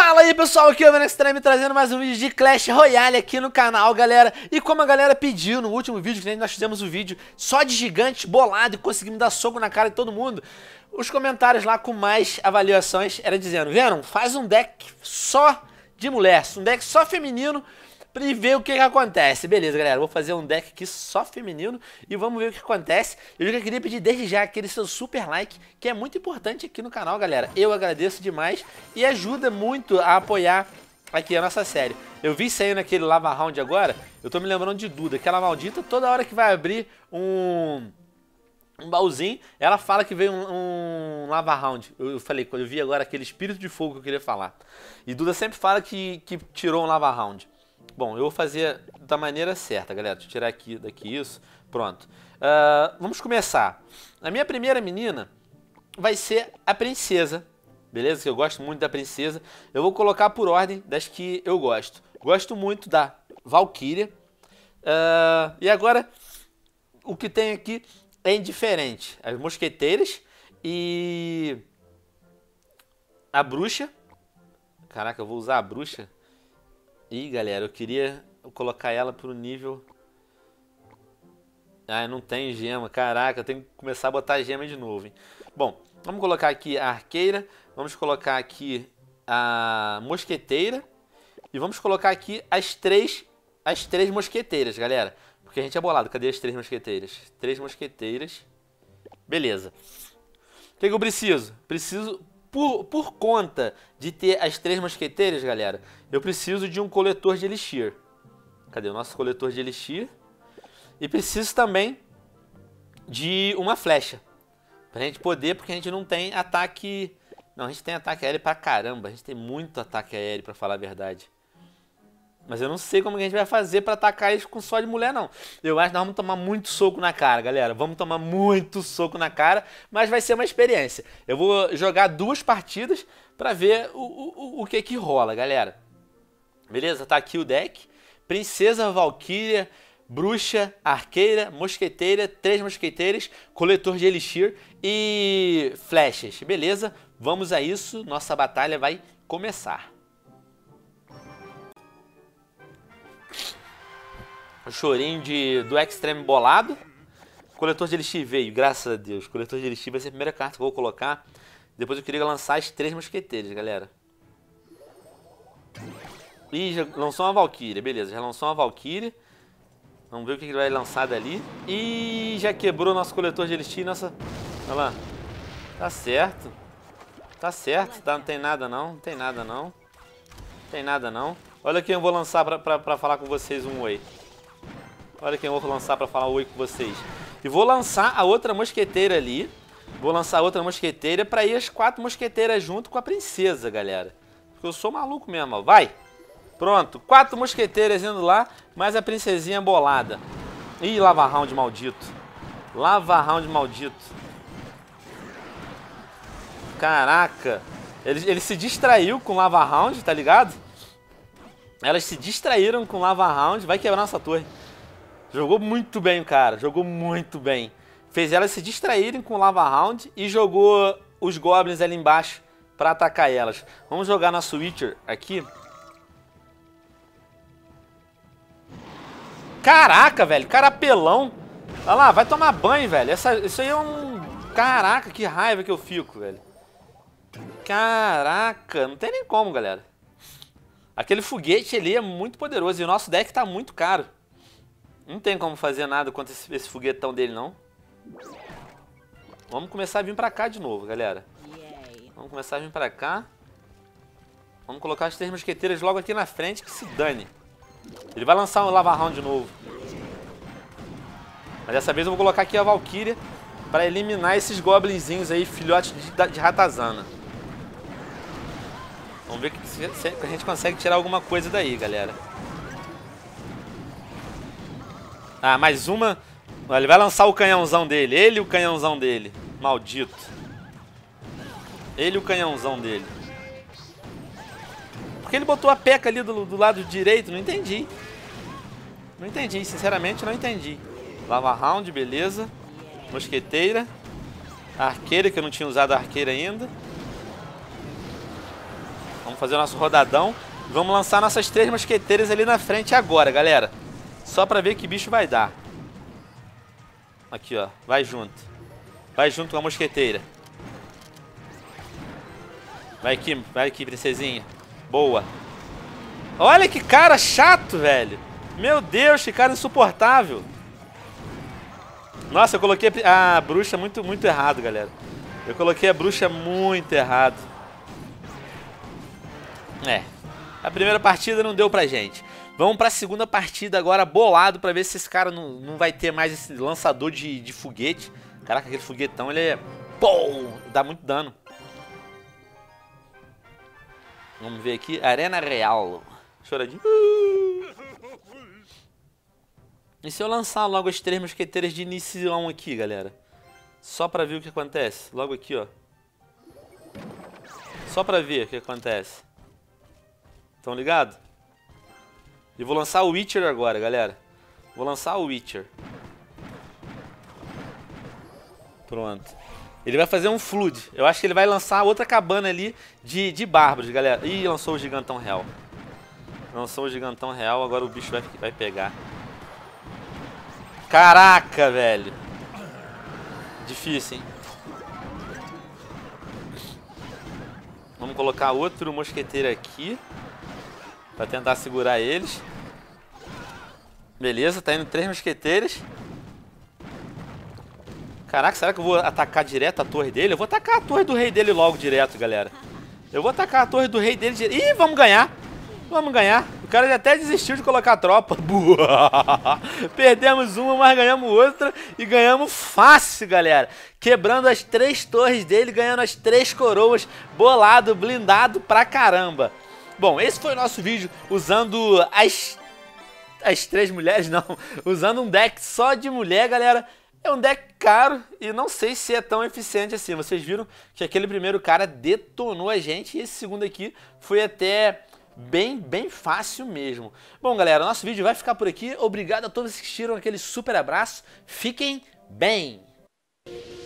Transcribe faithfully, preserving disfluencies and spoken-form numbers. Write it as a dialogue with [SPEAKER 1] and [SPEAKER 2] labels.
[SPEAKER 1] Fala aí pessoal, aqui é o Venom trazendo mais um vídeo de Clash Royale aqui no canal, galera. E como a galera pediu no último vídeo, que nós fizemos o vídeo só de gigantes bolado e conseguimos dar soco na cara de todo mundo, os comentários lá com mais avaliações era dizendo: Venom, faz um deck só de mulher, um deck só feminino, pra ver o que, que acontece. Beleza, galera, vou fazer um deck aqui só feminino e vamos ver o que acontece. Eu já queria pedir desde já aquele seu super like, que é muito importante aqui no canal, galera. Eu agradeço demais e ajuda muito a apoiar aqui a nossa série. Eu vi saindo aquele Lava Round agora, eu tô me lembrando de Duda, aquela maldita, toda hora que vai abrir um... um baúzinho, ela fala que veio um, um Lava Round. Eu, eu falei, quando eu vi agora aquele espírito de fogo que eu queria falar. E Duda sempre fala que, que tirou um Lava Round. Bom, eu vou fazer da maneira certa, galera. Deixa eu tirar aqui, daqui isso. Pronto. Uh, vamos começar. A minha primeira menina vai ser a princesa. Beleza? Que eu gosto muito da princesa. Eu vou colocar por ordem das que eu gosto. Gosto muito da Valkyria. Uh, e agora, o que tem aqui é indiferente. As mosqueteiras e a bruxa. Caraca, eu vou usar a bruxa. Ih, galera, eu queria colocar ela pro nível... Ah, não tem gema. Caraca, eu tenho que começar a botar gema de novo, hein? Bom, vamos colocar aqui a arqueira. Vamos colocar aqui a mosqueteira. E vamos colocar aqui as três, as três mosqueteiras, galera. Porque a gente é bolado. Cadê as três mosqueteiras? Três mosqueteiras. Beleza. O que, que eu preciso? Preciso... Por, por conta de ter as três mosqueteiras, galera, eu preciso de um coletor de elixir. Cadê o nosso coletor de elixir? E preciso também de uma flecha. Pra gente poder, porque a gente não tem ataque... Não, a gente tem ataque aéreo pra caramba. A gente tem muito ataque aéreo, pra falar a verdade. Mas eu não sei como que a gente vai fazer pra atacar eles com só de mulher, não. Eu acho que nós vamos tomar muito soco na cara, galera. Vamos tomar muito soco na cara, mas vai ser uma experiência. Eu vou jogar duas partidas pra ver o, o, o que que rola, galera. Beleza? Tá aqui o deck. Princesa, Valkyria, bruxa, arqueira, mosqueteira, três mosqueteiras, coletor de elixir e flechas. Beleza? Vamos a isso. Nossa batalha vai começar. O chorinho de, do Extreme bolado. Coletor de elixir veio, graças a Deus. Coletor de elixir vai ser a primeira carta que eu vou colocar. Depois eu queria lançar as três mosqueteiras, galera. Ih, já lançou uma Valkyria, beleza. Já lançou uma Valkyria. Vamos ver o que ele vai lançar dali. Ih, já quebrou nosso coletor de elixir. Nossa... Olha lá. Tá certo. Tá certo, tá, não tem nada não. Não tem nada não. Não tem nada não. Olha quem eu vou lançar pra, pra, pra falar com vocês um oi. Olha quem eu vou lançar pra falar oi com vocês. E vou lançar a outra mosqueteira ali. Vou lançar a outra mosqueteira pra ir as quatro mosqueteiras junto com a princesa, galera. Porque eu sou maluco mesmo, ó. Vai! Pronto, quatro mosqueteiras indo lá, mais a princesinha bolada. Ih, Lava Round maldito. Lava Round maldito. Caraca. Ele, ele se distraiu com Lava Round, tá ligado? Elas se distraíram com Lava Round. Vai quebrar nossa torre. Jogou muito bem, cara. Jogou muito bem. Fez elas se distraírem com Lava Round e jogou os Goblins ali embaixo pra atacar elas. Vamos jogar nosso Witcher aqui. Caraca, velho. Carapelão. Olha lá, vai tomar banho, velho. Essa, isso aí é um... Caraca, que raiva que eu fico, velho. Caraca. Não tem nem como, galera. Aquele foguete ali é muito poderoso e o nosso deck tá muito caro. Não tem como fazer nada contra esse, esse foguetão dele, não. Vamos começar a vir pra cá de novo, galera. Vamos começar a vir pra cá. Vamos colocar as três mosqueteiras logo aqui na frente, que se dane. Ele vai lançar um Lava Round de novo. Mas dessa vez eu vou colocar aqui a Valkyria pra eliminar esses goblinzinhos aí, filhotes de, de ratazana. Vamos ver se, se a gente consegue tirar alguma coisa daí, galera. Ah, mais uma. Ele vai lançar o canhãozão dele. Ele e o canhãozão dele. Maldito. Ele e o canhãozão dele. Por que ele botou a peca ali do, do lado direito? Não entendi. Não entendi. Sinceramente, não entendi. Lava Round, beleza. Mosqueteira. A arqueira, que eu não tinha usado a arqueira ainda. fazer o nosso rodadão. Vamos lançar nossas três mosqueteiras ali na frente agora, galera. Só pra ver que bicho vai dar. Aqui, ó. Vai junto. Vai junto com a mosqueteira. Vai aqui, vai aqui, princesinha. Boa. Olha que cara chato, velho. Meu Deus, que cara insuportável. Nossa, eu coloquei a bruxa muito, muito errado, galera. Eu coloquei a bruxa muito errado. É. A primeira partida não deu pra gente. Vamos pra segunda partida agora, bolado, pra ver se esse cara não, não vai ter mais esse lançador de, de foguete. Caraca, aquele foguetão, ele é... Pô, dá muito dano. Vamos ver aqui. Arena Real. Choradinho. E se eu lançar logo as três mosqueteiras de inicião aqui, galera? Só pra ver o que acontece. Logo aqui, ó. Só pra ver o que acontece. Estão ligados? E vou lançar o Witcher agora, galera. Vou lançar o Witcher. Pronto. Ele vai fazer um flood. Eu acho que ele vai lançar outra cabana ali de, de bárbaros, galera. Ih, lançou o gigantão real. Lançou o gigantão real, agora o bicho vai, vai pegar. Caraca, velho. Difícil, hein? Vamos colocar outro mosqueteiro aqui. Pra tentar segurar eles. Beleza, tá indo três mosqueteiros. Caraca, será que eu vou atacar direto a torre dele? Eu vou atacar a torre do rei dele logo direto, galera. Eu vou atacar a torre do rei dele direto. Ih, vamos ganhar. Vamos ganhar. O cara já até desistiu de colocar a tropa. Perdemos uma, mas ganhamos outra. E ganhamos fácil, galera. Quebrando as três torres dele, ganhando as três coroas. Bolado, blindado pra caramba. Bom, esse foi o nosso vídeo usando as... As três mulheres, não. Usando um deck só de mulher, galera. É um deck caro e não sei se é tão eficiente assim. Vocês viram que aquele primeiro cara detonou a gente e esse segundo aqui foi até bem, bem fácil mesmo. Bom, galera, nosso vídeo vai ficar por aqui. Obrigado a todos que assistiram, aquele super abraço. Fiquem bem!